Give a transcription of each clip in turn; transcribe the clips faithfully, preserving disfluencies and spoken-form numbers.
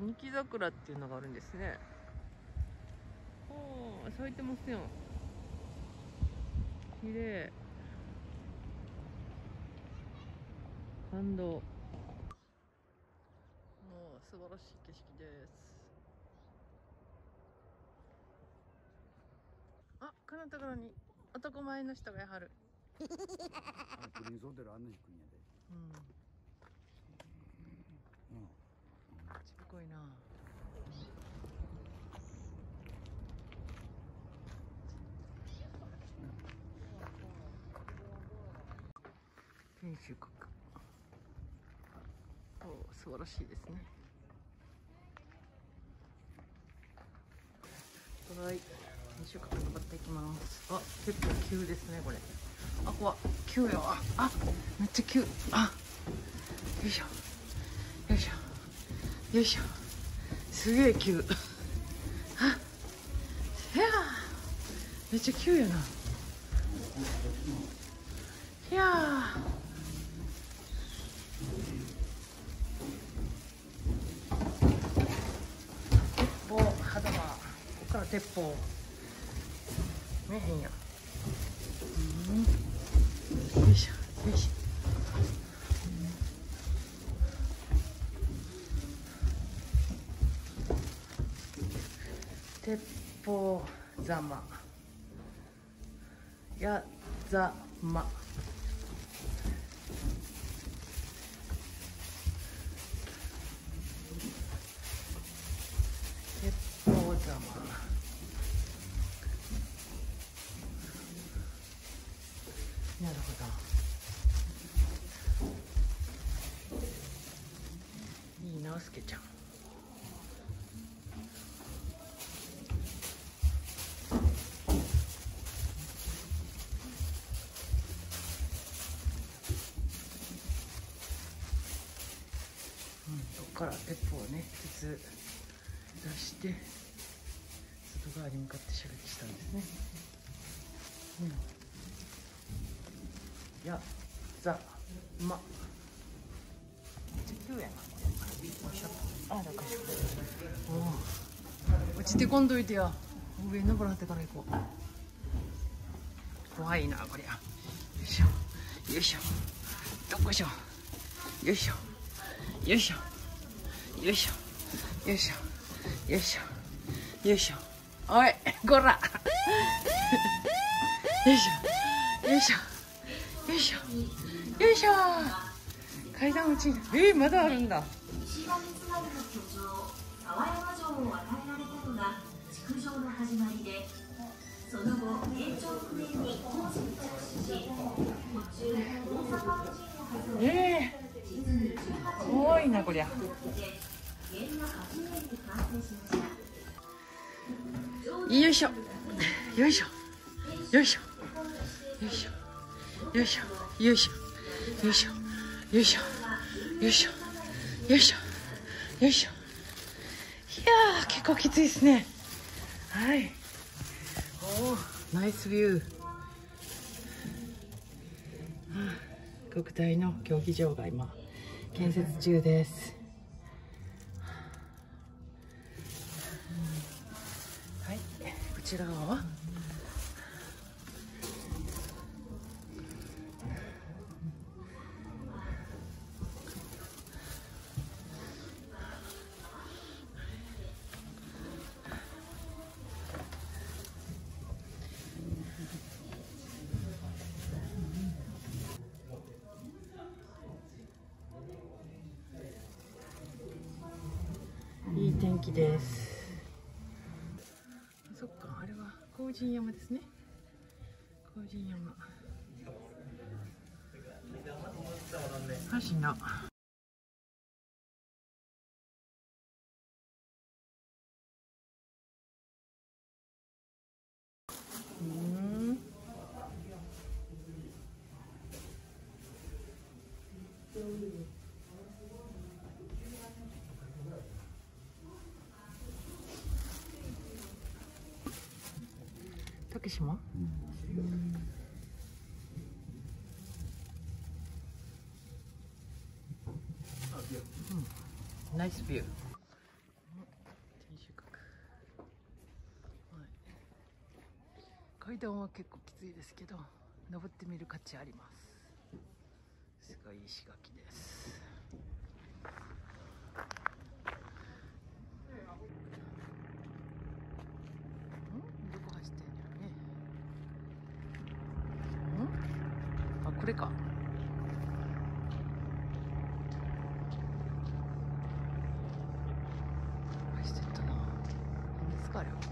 ニキ桜っていうのがあるんですね。おー、咲いてますよ。綺麗。感動。もう素晴らしい景色です。あ、このところに男前の人がやはる。 あ、プリンスホテルあんな低いんやで。 うん。 うん。 ちびこいな。天守閣。お、素晴らしいですね。はい、天守閣登っていきます。あ、結構急ですねこれ。あ、怖っ、急やわ。あ、めっちゃ急。あ、よいしょよいしょよいしょ。すげえ急。あ、いやー、めっちゃ急やな。いやー、鉄砲肌場、ここから鉄砲見えへんやん。うん、よいしょよいしょ。鉄砲ざまやざま。鉄砲ざま。なるほど。いいな、すけちゃん。うん、ここから鉄砲をね、鉄出して外側に向かって射撃したんですね。うん、やざま。めっちゃ急やなこれ。よいしょ。あ、だからおお、落ちてこんどいてや。上に登らってから行こう。怖いなこりゃ。よいしょよいしょ。どこしょ。よいしょよいしょよいしょよいしょよいしょよいしょ。おいこら。よいしょよいしょよいしょよいしょ。階段落ちる。えー、まだあるんだ。 石田三成の居城沢山城を与えられたのが築城の始まりで、その後延長くねんに工事に着手し、途中大阪の陣を外れ、 え実にじゅうはちねん多いなこりゃ。 で元和はちねんに完成しました。 よいしょよいしょよいしょよいしょよいしょよいしょよいしょよいしょよいしょよいしょよいしょ。いやー、結構きついですね。はい。おー、ナイスビュー。国体の競技場が今建設中です。はい、こちら側いい天気です。そっか、あれは高神山ですね。高神山。橋の。うん。竹島。うん。ナイスビュー。 階段は結構きついですけど登ってみる価値あります。すごい石垣です。んどこ走ってんやろね。んあこれか。走ってったな。何ですかあれは。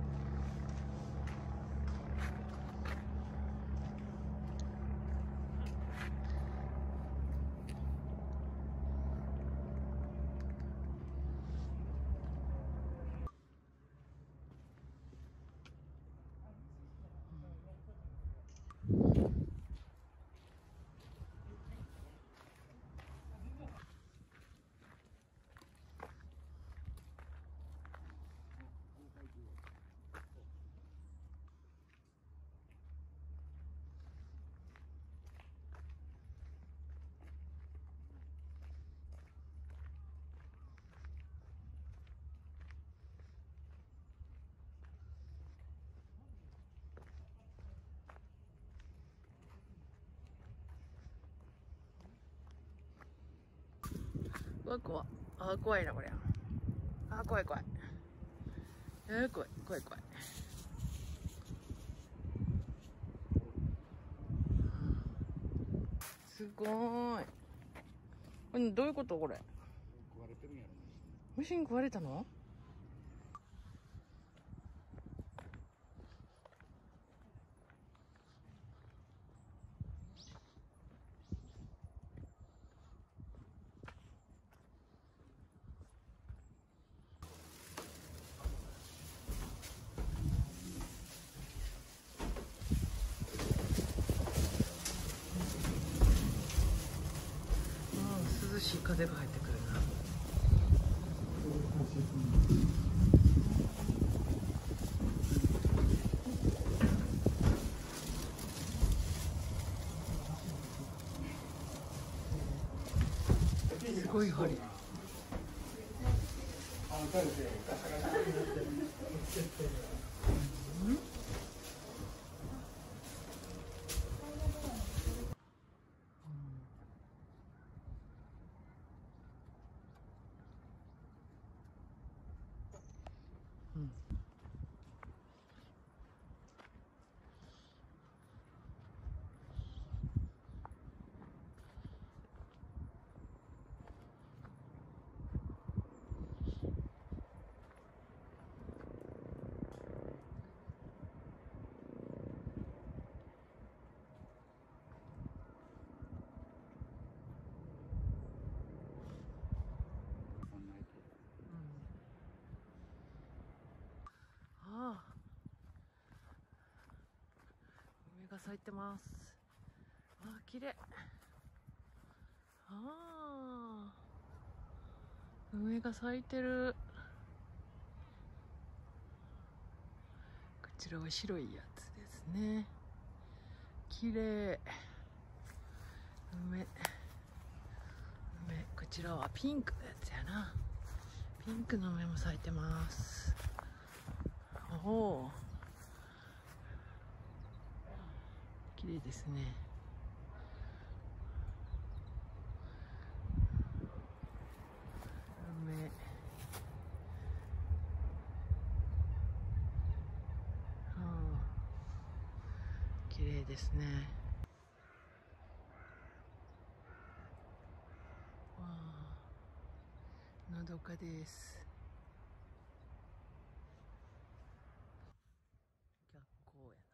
うわ怖っ。あ怖いなこれ。あ怖い怖い。えー、怖い怖い怖い。すごーい。これどういうことこれ。 食われてるんやろね。 虫に食われたの？涼しい風が入ってくるな。すごい針。うん。ああ、梅が咲いてます。ああ、綺麗。ああ、梅が咲いてる。こちらは白いやつですね。綺麗。梅。梅。こちらはピンクのやつやな。ピンクの梅も咲いてます。おお。綺麗ですね。梅。はあ。綺麗ですね。わあ。のどかです。逆光やな。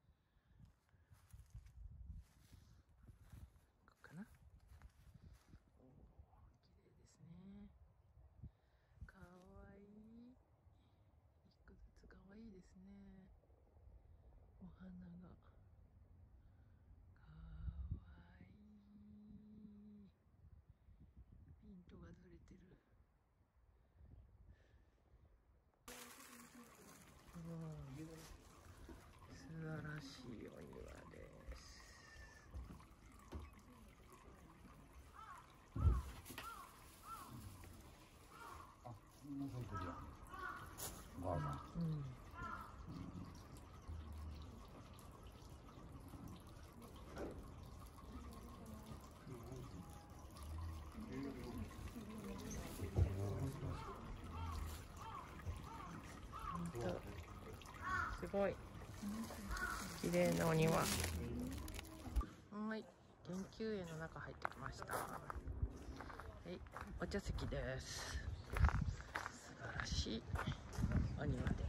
ここかな。おお、綺麗ですね。かわいい。一個ずつかわいいですね。お花が。かわいい。ピントがずれてる。素晴らしいお庭です。 あ、みんな咲いてるやん。おばあさん。 うん。 ごい綺麗なお庭。はい、研究園の中入ってきました。はい、お茶席です。素晴らしいお庭です。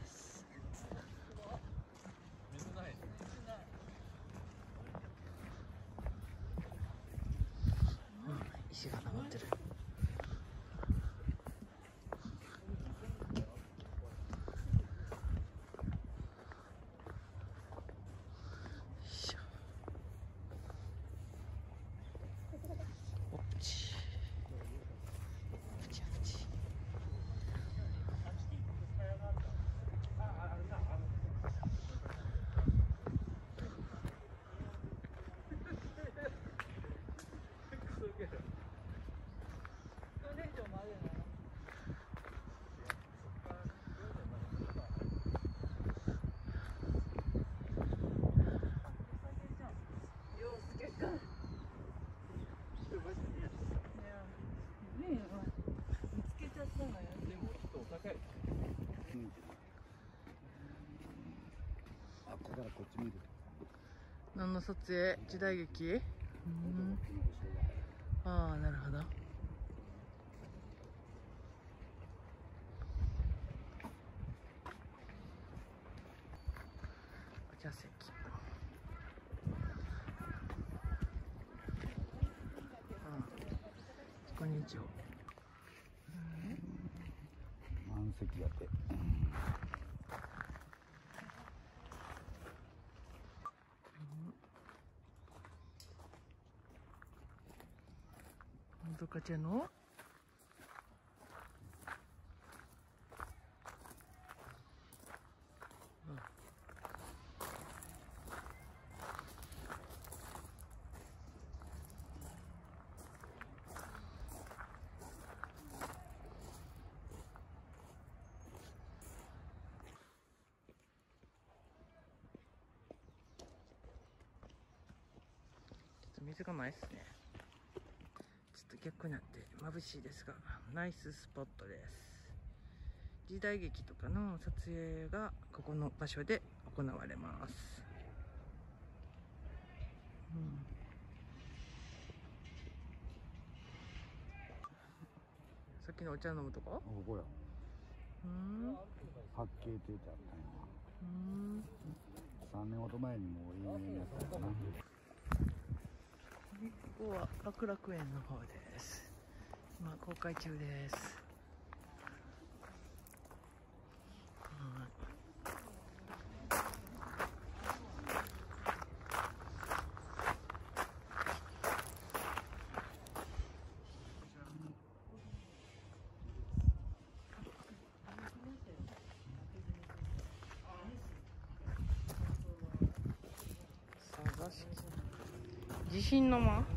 うん、石が残ってる。 あ、ここからこっち見る。 何の撮影？時代劇？うん。ああ、なるほど。お茶席。ああ、こんにちは。 満席やって。 どかちゃんの？うん。ちょっと水がないっすね。ちょっと逆になって眩しいですが、ナイススポットです。時代劇とかの撮影がここの場所で行われます。うん、さっきのお茶飲むとこ？ ここや。 うん。 八景って言ってあったんや。 うん。 三年ほど前にもう有名になったかな。 ここは楽楽園の方です。今公開中です。はい。地震の間？